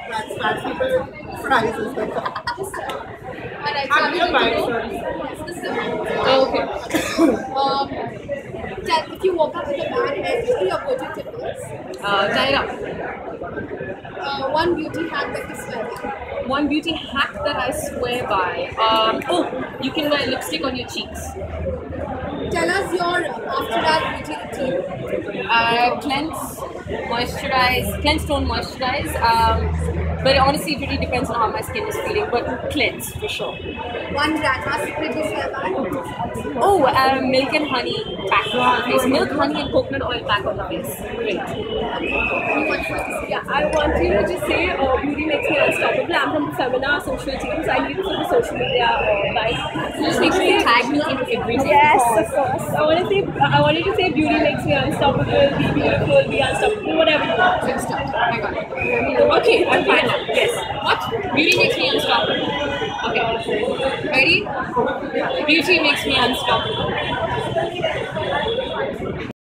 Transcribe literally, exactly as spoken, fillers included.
That's fat people fries is the Alright, so I'm I'm your going to bike, go. Oh, okay. Um, tell, if you woke up with a bad hair, what are your go-to tip is? Uh, tie it up. Uh, one beauty hack that you swear by. One beauty hack that I swear by. Um, oh, you can wear lipstick on your cheeks. Tell us your after dark beauty routine. Uh, cleanse, moisturize, cleanse, tone, moisturize. Um, but honestly, it really depends on how my skin is feeling. But cleanse for sure. One grandma secret you swear by. Oh, uh, milk and honey pack on the face. Milk, honey, and coconut oil pack on the face. Great. Yeah, I want you to just say uh, beauty makes me unstoppable. I'm from the Femina social teams. I need it for the social media uh, guys. Just make sure you tag me in everything. Yes, of course. I want to say, I wanted to say beauty makes me unstoppable, be beautiful, be unstoppable, whatever you want. Good stuff. I got it. Okay, I'm fine now. Yes. What? Beauty makes me unstoppable. Okay. Ready? Beauty makes me unstoppable.